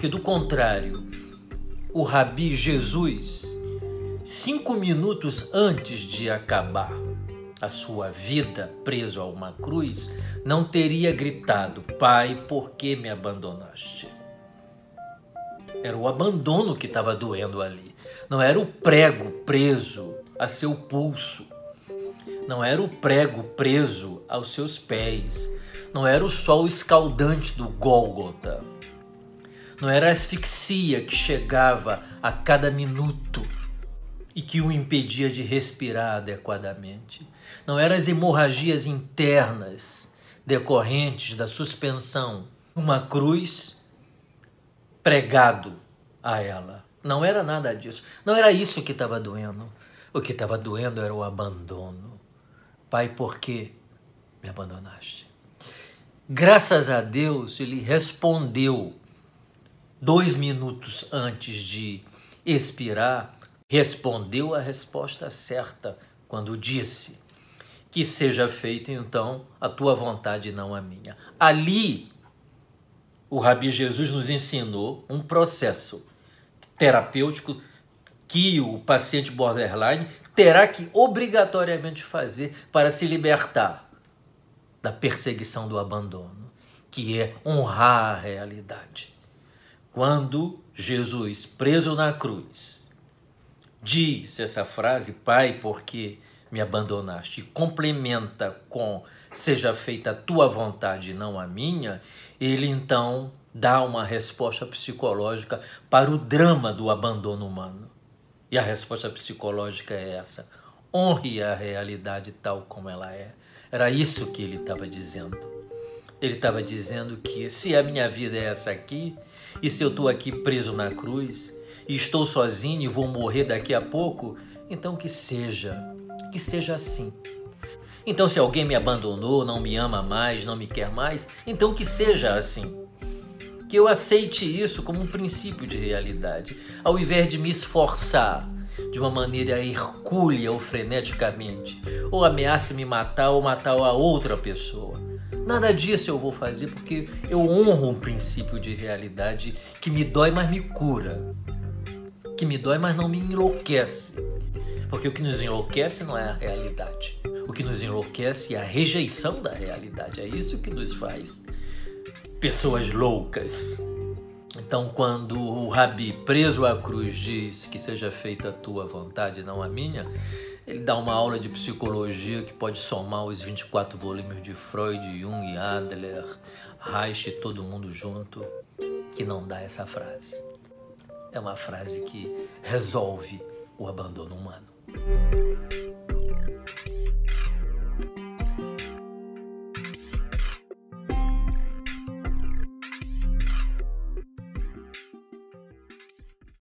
Porque, do contrário, o Rabi Jesus, 5 minutos antes de acabar a sua vida preso a uma cruz, não teria gritado: Pai, por que me abandonaste? Era o abandono que estava doendo ali. Não era o prego preso a seu pulso. Não era o prego preso aos seus pés. Não era o sol escaldante do Gólgota. Não era a asfixia que chegava a cada minuto e que o impedia de respirar adequadamente. Não eram as hemorragias internas decorrentes da suspensão. Uma cruz pregado a ela. Não era nada disso. Não era isso que estava doendo. O que estava doendo era o abandono. Pai, por que me abandonaste? Graças a Deus, ele respondeu 2 minutos antes de expirar, respondeu a resposta certa quando disse: que seja feita então a tua vontade e não a minha. Ali, o Rabi Jesus nos ensinou um processo terapêutico que o paciente borderline terá que obrigatoriamente fazer para se libertar da perseguição do abandono, que é honrar a realidade. Quando Jesus, preso na cruz, diz essa frase, Pai, por que me abandonaste, e complementa com seja feita a tua vontade e não a minha, ele então dá uma resposta psicológica para o drama do abandono humano. E a resposta psicológica é essa: honre a realidade tal como ela é. Era isso que ele estava dizendo. Ele estava dizendo que se a minha vida é essa aqui, e se eu estou aqui preso na cruz, e estou sozinho e vou morrer daqui a pouco, então que seja assim. Então, se alguém me abandonou, não me ama mais, não me quer mais, então que seja assim. Que eu aceite isso como um princípio de realidade, ao invés de me esforçar de uma maneira hercúlea ou freneticamente, ou ameaça me matar ou matar a outra pessoa. Nada disso eu vou fazer, porque eu honro um princípio de realidade que me dói, mas me cura. Que me dói, mas não me enlouquece. Porque o que nos enlouquece não é a realidade. O que nos enlouquece é a rejeição da realidade. É isso que nos faz pessoas loucas. Então, quando o Rabi, preso à cruz, diz que seja feita a tua vontade e não a minha, ele dá uma aula de psicologia que pode somar os 24 volumes de Freud, Jung, Adler, Reich, todo mundo junto, que não dá essa frase. É uma frase que resolve o abandono humano.